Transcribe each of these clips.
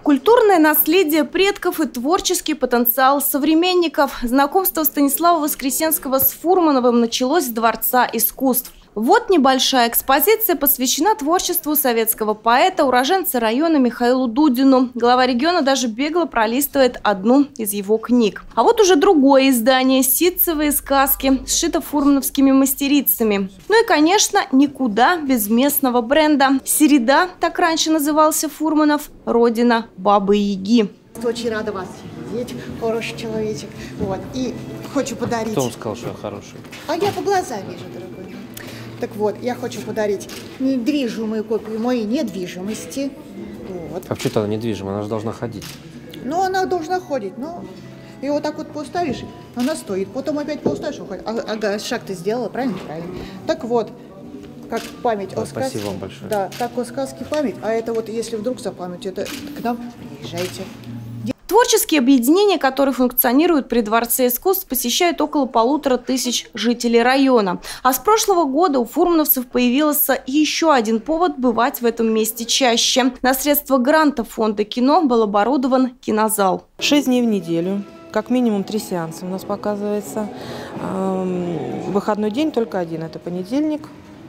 Культурное наследие предков и творческий потенциал современников. Знакомство Станислава Воскресенского с Фурмановым началось с Дворца искусств. Вот небольшая экспозиция посвящена творчеству советского поэта, уроженца района Михаилу Дудину. Глава региона даже бегло пролистывает одну из его книг. А вот уже другое издание «Ситцевые сказки», сшито фурмановскими мастерицами. Ну и, конечно, никуда без местного бренда. Середа, так раньше назывался Фурманов, родина Бабы-Яги. Очень рада вас видеть, хороший человечек. Вот. И хочу подарить... Кто вам сказал, что я хороший? А я по глазам вижу, дорогой. Так вот, я хочу подарить недвижимую копию моей недвижимости. Вот. А что-то она недвижимая, она же должна ходить. Ну, она должна ходить, но и вот так вот поставишь, она стоит. Потом опять поставишь, уходит. Ага, шаг ты сделала, правильно? Правильно. Так вот, как память о сказке. Спасибо вам большое. Да, как о сказке память. А это вот, если вдруг запамять, это к нам приезжайте. Творческие объединения, которые функционируют при Дворце искусств, посещают около 1500 жителей района. А с прошлого года у фурмановцев появился еще один повод бывать в этом месте чаще. На средства гранта фонда кино был оборудован кинозал. 6 дней в неделю, как минимум 3 сеанса у нас показывается. Выходной день только один, это понедельник.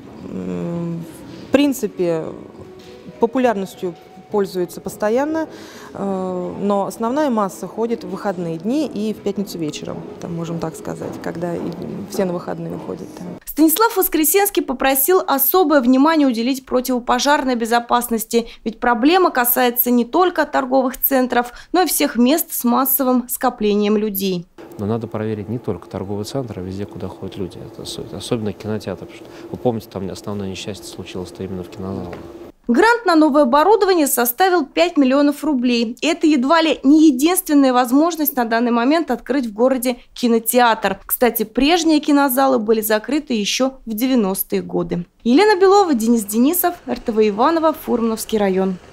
В принципе, популярностью пользуется постоянно, но основная масса ходит в выходные дни и в пятницу вечером, там, можем так сказать, когда все на выходные уходят. Станислав Воскресенский попросил особое внимание уделить противопожарной безопасности, ведь проблема касается не только торговых центров, но и всех мест с массовым скоплением людей. Но надо проверить не только торговый центр, а везде, куда ходят люди. Это особенно кинотеатр. Потому что, вы помните, там основное несчастье случилось-то именно в кинозалах. Грант на новое оборудование составил 5 миллионов рублей. Это едва ли не единственная возможность на данный момент открыть в городе кинотеатр. Кстати, прежние кинозалы были закрыты еще в 90-е годы. Елена Белова, Денис Денисов, РТВ Иваново, Фурмановский район.